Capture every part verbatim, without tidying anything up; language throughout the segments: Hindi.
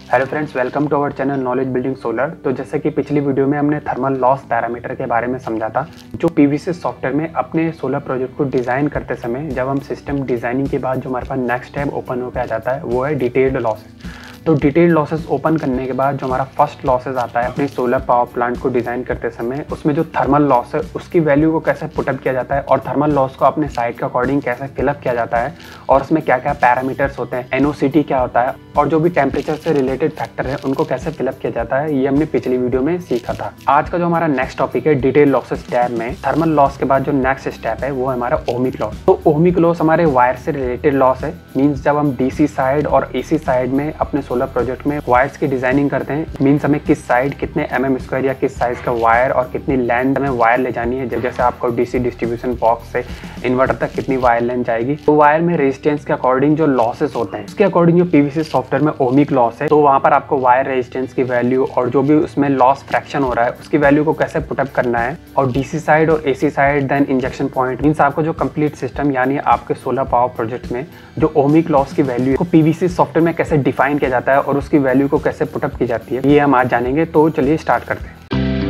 Hello friends, welcome to our channel knowledge building solar. तो जैसे कि पिछली वीडियो में हमने थर्मल लॉस पैरामीटर के बारे में समझा था, जो पीवीसिस्ट सॉफ्टवेयर में अपने सोलर प्रोजेक्ट को डिज़ाइन करते समय जब हम सिस्टम डिज़ाइनिंग के बाद जो हमारे पास नेक्स्ट टैब ओपन होकर आ जाता है वो है डिटेल्ड लॉसेस। तो डिटेल्ड लॉसेस ओपन करने के बाद जो हमारा फर्स्ट लॉसेस आता है अपने सोलर पावर प्लांट को डिज़ाइन करते समय, उसमें जो थर्मल लॉस है उसकी वैल्यू को कैसे पुटअप किया जाता है और थर्मल लॉस को अपने साइट के अकॉर्डिंग कैसे फिलअप किया जाता है और उसमें क्या क्या पैरामीटर्स होते हैं, एनओसीटी क्या होता है और जो भी टेम्परेचर से रिलेटेड फैक्टर है उनको कैसे फिलअप किया जाता है, ये हमने पिछली वीडियो में सीखा था। आज का जो हमारा नेक्स्ट टॉपिक है डिटेल लॉसेस टैब में थर्मल लॉस के बाद जो नेक्स्ट स्टेप है वो है हमारा ओमिक लॉस। तो ओमिक लॉस हमारे वायर से रिलेटेड लॉस है। मीन्स जब हम डीसी साइड और एसी साइड में अपने सोलर प्रोजेक्ट में वायर्स की डिजाइनिंग करते हैं, मीन्स हमें किस साइड कितने एम एम स्क्वायर या किस साइज का वायर और कितनी लेंथ में वायर ले जानी है। जैसे आपको डीसी डिस्ट्रीब्यूशन बॉक्स से इन्वर्टर तक कितनी वायर लेंथ जाएगी, तो वायर में रेजिस्टेंस के अकॉर्डिंग जो लॉसेस होते हैं उसके अकॉर्डिंग जो पीवीसिस्ट सॉफ्टवेयर में ओमिक लॉस है, तो वहां पर आपको वायर रेजिस्टेंस की वैल्यू और जो भी उसमें लॉस फ्रैक्शन हो रहा है उसकी वैल्यू को कैसे पुटअप करना है। और डीसी साइड और AC side then injection point, means आपको जो कंप्लीट सिस्टम यानी आपके सोलर पावर प्रोजेक्ट में जो ओमिक लॉस की वैल्यू को पीवीसिस्ट सॉफ्टवेयर में कैसे डिफाइन किया जाता है और उसकी वैल्यू को कैसे पुटअप की जाती है, ये हम आज जानेंगे। तो चलिए स्टार्ट करते हैं।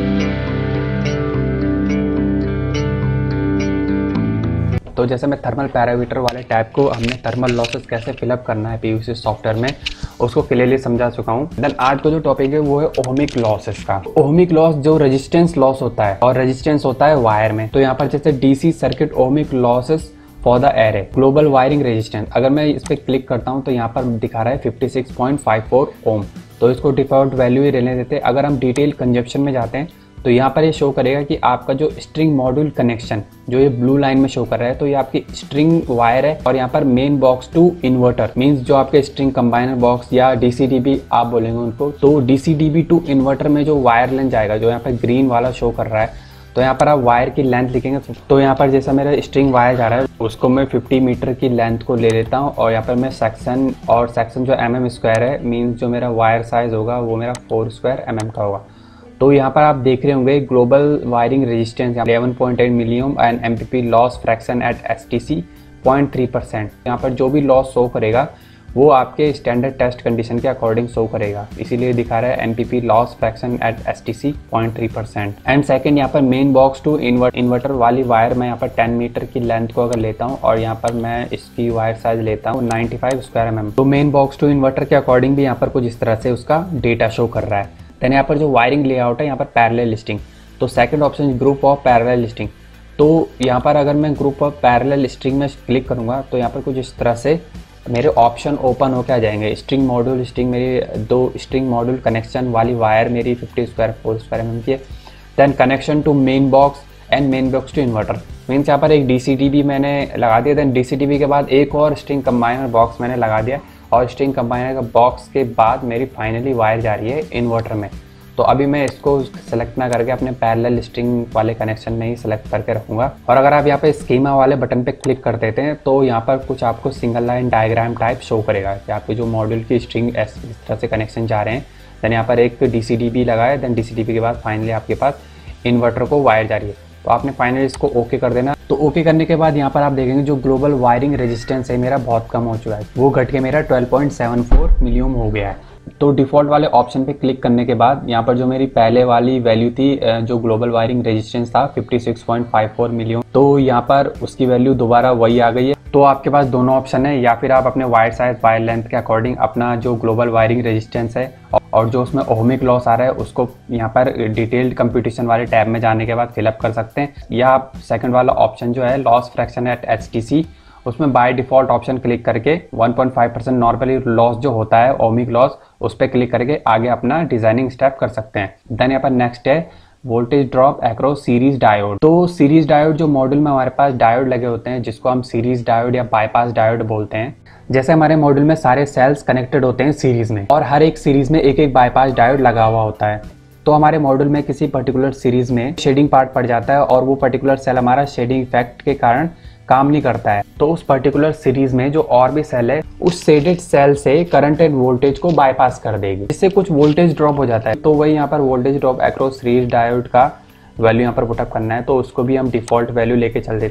तो जैसे मैं थर्मल पैरामीटर वाले टैब को हमने थर्मल लॉसेस कैसे फिलअप करना है पीवीसिस्ट सॉफ्टवेयर में उसको क्लियरली समझा चुका हूँ। देन आज का जो टॉपिक है वो है ओमिक लॉसेस का। ओमिक लॉस जो रेजिस्टेंस लॉस होता है और रेजिस्टेंस होता है वायर में। तो यहाँ पर जैसे DC circuit ohmic losses for the array global wiring resistance, अगर मैं इस पर क्लिक करता हूँ तो यहाँ पर दिखा रहा है fifty six point five four ohm. तो इसको डिफॉल्ट वैल्यू ही रहने देते हैं। अगर हम डिटेल कंजप्शन में जाते हैं तो यहाँ पर ये शो करेगा कि आपका जो स्ट्रिंग मॉड्यूल कनेक्शन जो ये ब्लू लाइन में शो कर रहा है, तो ये आपकी स्ट्रिंग वायर है और यहाँ पर main box to inverter, means जो आपके स्ट्रिंग कंबाइनर बॉक्स या डीसीडीबी आप बोलेंगे उनको, तो डीसीडीबी टू इन्वर्टर में जो वायर लेंथ जाएगा जो यहाँ पर ग्रीन वाला शो कर रहा है, तो यहाँ पर आप वायर की लेंथ लिखेंगे। तो यहाँ पर जैसा मेरा स्ट्रिंग वायर जा रहा है उसको मैं फिफ्टी मीटर की लेंथ को ले लेता हूँ और यहाँ पर मैं सेक्शन और सेक्शन जो एम एम स्क्वायर है, मीन्स जो मेरा वायर साइज होगा वो मेरा फोर स्क्वायर एम एम का होगा। तो यहाँ पर आप देख रहे होंगे global wiring resistance eleven point eight milliohm and MPP loss fraction at STC point three percent. यहाँ पर जो भी लॉस शो करेगा वो आपके स्टैंडर्ड टेस्ट कंडीशन के अकॉर्डिंग शो करेगा, इसीलिए दिखा रहा है MPP loss fraction at STC point three percent. And second यहाँ पर main box to invert inverter वाली वायर मैं यहाँ पर टेन मीटर की लेंथ को अगर लेता हूँ और यहाँ पर मैं इसकी वायर साइज लेता हूँ ninety five square M M. तो मेन बॉक्स टू इन्वर्टर के अकॉर्डिंग भी यहाँ पर कुछ इस तरह से उसका डेटा शो कर रहा है। देन यहाँ पर जो वायरिंग लेआउट है यहाँ पर पैरेलल लिस्टिंग, तो second option group of parallel listing. तो यहाँ पर अगर मैं ग्रुप ऑफ पैरेलल लिस्टिंग में क्लिक करूँगा तो यहाँ पर कुछ इस तरह से मेरे ऑप्शन ओपन होकर आ जाएंगे। स्ट्रिंग मॉड्यूल स्ट्रिंग मेरी दो स्ट्रिंग मॉड्यूल कनेक्शन वाली वायर मेरी fifty square four square M M की है। Then connection to main box and main box to inverter, means यहाँ पर एक डीसीडीबी मैंने लगा दिया। देन डीसीडीबी के बाद एक और स्ट्रिंग कंबाइनर बॉक्स मैंने लगा दिया और स्ट्रिंग कंबाइनर का बॉक्स के बाद मेरी फाइनली वायर जा रही है इन्वर्टर में। तो अभी मैं इसको सेलेक्ट ना करके अपने पैरेलल स्ट्रिंग वाले कनेक्शन में ही सेलेक्ट करके रखूंगा। और अगर आप यहाँ पे स्कीमा वाले बटन पे क्लिक कर देते हैं तो यहाँ पर कुछ आपको single line diagram type show करेगा कि आपके जो मॉड्यूल की स्ट्रिंग इस तरह से कनेक्शन जा रहे हैं। देन यहाँ पर एक डीसीडीबी लगाए, देन डीसीडीबी के बाद फाइनली आपके पास इन्वर्टर को वायर जा रही है। तो आपने फाइनली इसको ओके कर देना। तो ओके करने के बाद यहाँ पर आप देखेंगे जो ग्लोबल वायरिंग रेजिस्टेंस है मेरा बहुत कम हो चुका है, वो घट के मेरा twelve point seven four million हो गया है। तो डिफ़ॉल्ट वाले ऑप्शन पे क्लिक करने के बाद यहाँ पर जो मेरी पहले वाली वैल्यू थी जो ग्लोबल वायरिंग रेजिस्टेंस था fifty six point five four million, तो यहाँ पर उसकी वैल्यू दोबारा वही आ गई है। तो आपके पास दोनों ऑप्शन है, या फिर आप अपने वायर साइज वायर लेंथ के अकॉर्डिंग अपना जो ग्लोबल वायरिंग रेजिस्टेंस है और जो उसमें ओमिक लॉस आ रहा है उसको यहाँ पर डिटेल्ड कंप्यूटेशन वाले टैब में जाने के बाद फिलअप कर सकते हैं। या आप सेकंड वाला ऑप्शन जो है लॉस फ्रैक्शन एट एचटीसी, उसमें बाय डिफॉल्ट ऑप्शन क्लिक करके one point five percent normally loss जो होता है ओमिक लॉस, उस पर क्लिक करके आगे अपना डिजाइनिंग स्टेप कर सकते हैं। देन यहाँ पर नेक्स्ट है voltage drop across series diode. तो सीरीज डायोड जो मॉड्यूल में हमारे पास डायोड लगे होते हैं जिसको हम सीरीज डायोड या बाईपास डायोड बोलते हैं। जैसे हमारे मॉड्यूल में सारे सेल्स कनेक्टेड होते हैं सीरीज में और हर एक सीरीज में एक एक बाईपास डायोड लगा हुआ होता है। तो हमारे मॉड्यूल में किसी पर्टिकुलर सीरीज में शेडिंग पार्ट पड़ जाता है और वो पर्टिकुलर सेल हमारा शेडिंग इफेक्ट के कारण काम नहीं करता है, तो उस पर्टिकुलर सीरीज में जो और भी सेल है उस शेडेड सेल से करंट एंड वोल्टेज को बाईपास कर देगी, इससे कुछ वोल्टेज ड्रॉप हो जाता है। तो वही यहाँ पर voltage drop across series diode का वैल्यू यहाँ पर पुटअप करना है, तो उसको भी हम डिफॉल्ट वैल्यू लेके चल देते हैं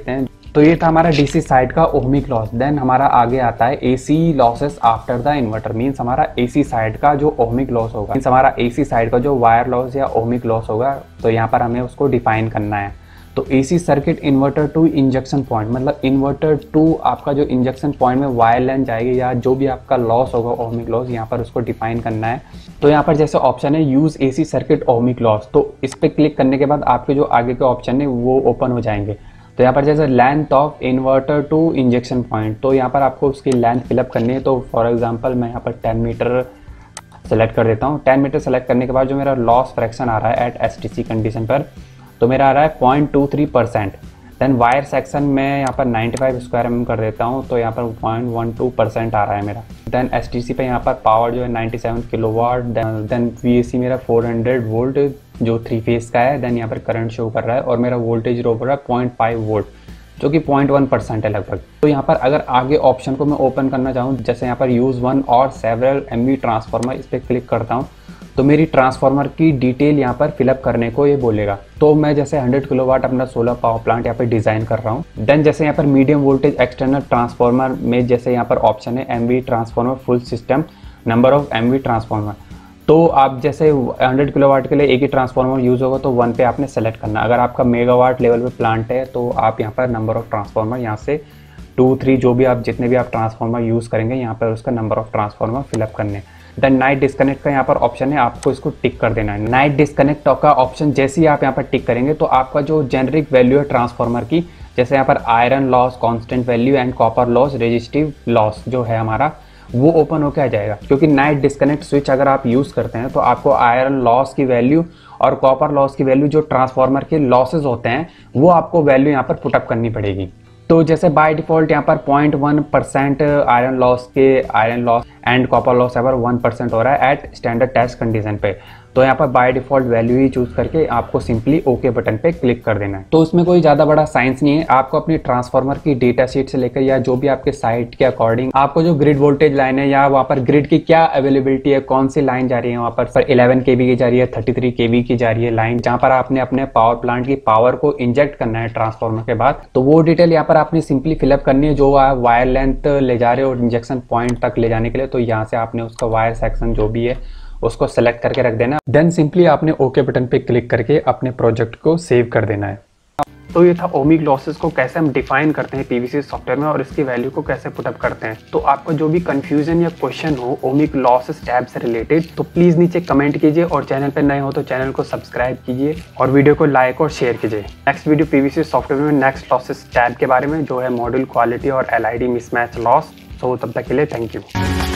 तो ये था हमारा डीसी साइड का ओहमिक लॉस। देन हमारा आगे आता है AC losses after the inverter. Means हमारा एसी साइड का जो ओहमिक लॉस होगा, मीन्स हमारा एसी साइड का जो वायर लॉस या ओहमिक लॉस होगा, तो यहाँ पर हमें उसको डिफाइन करना है। तो AC circuit inverter to injection point, मतलब इन्वर्टर टू आपका जो इंजेक्शन पॉइंट में वायर लाइन जाएगी या जो भी आपका लॉस होगा ओहमिक लॉस, यहाँ पर उसको डिफाइन करना है। तो यहाँ पर जैसे ऑप्शन है use AC circuit ohmic loss, तो इस पर क्लिक करने के बाद आपके जो आगे के ऑप्शन है वो ओपन हो जाएंगे। तो यहाँ पर जैसे length of inverter to injection point, तो यहाँ पर आपको उसकी लेंथ फिलअप करनी है। तो फॉर एग्जांपल मैं यहाँ पर टेन मीटर सेलेक्ट कर देता हूँ। टेन मीटर सेलेक्ट करने के बाद जो मेरा लॉस फ्रैक्शन आ रहा है एट एसटीसी कंडीशन पर, तो मेरा आ रहा है point two three percent. Then wire section में यहाँ पर नाइन्टी फाइव स्क्वायर एम कर देता हूँ, तो यहाँ पर पॉइंट वन टू परसेंट आ रहा है मेरा। देन एसटीसी पे यहाँ पर पावर जो है ninety seven kilowatt. Then VAC मेरा फोर हंड्रेड वोल्ट जो थ्री फेज का है। देन यहाँ पर करंट शो कर रहा है और मेरा वोल्टेज रो कर रहा है पॉइंट फाइव वोल्ट, जो कि पॉइंट वन परसेंट है लगभग। तो यहाँ पर अगर आगे ऑप्शन को मैं ओपन करना चाहूँ, जैसे यहाँ पर यूज़ वन और सेवरल एमवी ट्रांसफार्मर, इस पर क्लिक करता हूँ तो मेरी ट्रांसफार्मर की डिटेल यहाँ पर फिलअप करने को ये बोलेगा। तो मैं जैसे हंड्रेड किलोवाट अपना सोलर पावर प्लांट यहाँ पर डिज़ाइन कर रहा हूँ। देन जैसे यहाँ पर मीडियम वोल्टेज एक्सटर्नल ट्रांसफार्मर में जैसे यहाँ पर ऑप्शन है MV transformer full system number of MV transformer, तो आप जैसे हंड्रेड किलोवाट के लिए एक ही ट्रांसफार्मर यूज़ होगा तो वन पे आपने सेलेक्ट करना। अगर आपका मेगावाट लेवल पे प्लांट है तो आप यहाँ पर नंबर ऑफ ट्रांसफार्मर यहाँ से टू थ्री जो भी आप जितने भी आप ट्रांसफार्मर यूज़ करेंगे यहाँ पर उसका नंबर ऑफ ट्रांसफार्मर फिलअप करने। देन नाइट डिस्कनेक्ट का यहाँ पर ऑप्शन है, आपको इसको टिक कर देना है। नाइट डिस्कनेक्ट का ऑप्शन जैसे ही आप यहाँ पर टिक करेंगे तो आपका जो जेनरिक वैल्यू है ट्रांसफार्मर की, जैसे यहाँ पर iron loss, constant value and copper loss, resistive loss जो है हमारा, वो ओपन होकर आ जाएगा। क्योंकि नाइट डिस्कनेक्ट स्विच अगर आप यूज़ करते हैं तो आपको आयरन लॉस की वैल्यू और कॉपर लॉस की वैल्यू, जो ट्रांसफार्मर के लॉसेज होते हैं, वो आपको वैल्यू यहाँ पर पुटअप करनी पड़ेगी। तो जैसे बाय डिफॉल्ट यहाँ पर point one percent iron loss के iron loss and copper loss यहाँ पर वन परसेंट हो रहा है एट स्टैंडर्ड टेस्ट कंडीशन पे। तो यहाँ पर बाय डिफॉल्ट वैल्यू ही चूज करके आपको सिंपली ओके बटन पे क्लिक कर देना है। तो उसमें कोई ज़्यादा बड़ा साइंस नहीं है, आपको अपनी ट्रांसफार्मर की डेटा शीट से लेकर या जो भी आपके साइट के अकॉर्डिंग आपको जो ग्रिड वोल्टेज लाइन है या वहाँ पर ग्रिड की क्या अवेलेबिलिटी है, कौन सी लाइन जा रही है वहाँ पर इलेवन के वी की जा रही है, थर्टी थ्री के वी की जा रही है लाइन, जहाँ पर आपने अपने पावर प्लांट की पावर को इंजेक्ट करना है ट्रांसफार्मर के बाद, तो वो डिटेल यहाँ पर आपने सिंपली फिलअप करनी है। जो आप वायर लेंथ ले जा रहे हो इंजेक्शन पॉइंट तक ले जाने के लिए, तो यहाँ से आपने उसका वायर सेक्शन जो भी है उसको सेलेक्ट करके रख देना। देन सिंपली आपने ओके बटन पे क्लिक करके अपने प्रोजेक्ट को सेव कर देना है। तो ये था ओमिक लॉसेस को कैसे हम डिफाइन करते हैं पीवीसिस्ट सॉफ्टवेयर में और इसकी वैल्यू को कैसे पुटअप करते हैं। तो आपका जो भी कंफ्यूजन या क्वेश्चन हो ओमिक लॉसेस टैब से रिलेटेड, तो प्लीज नीचे कमेंट कीजिए और चैनल पर नए हो तो चैनल को सब्सक्राइब कीजिए और वीडियो को लाइक और शेयर कीजिए। नेक्स्ट वीडियो पीवीसिस्ट सॉफ्टवेयर में नेक्स्ट लॉसेस टैब के बारे में, जो है मॉड्यूल क्वालिटी और L I D mismatch loss. तो तब तक के लिए थैंक यू।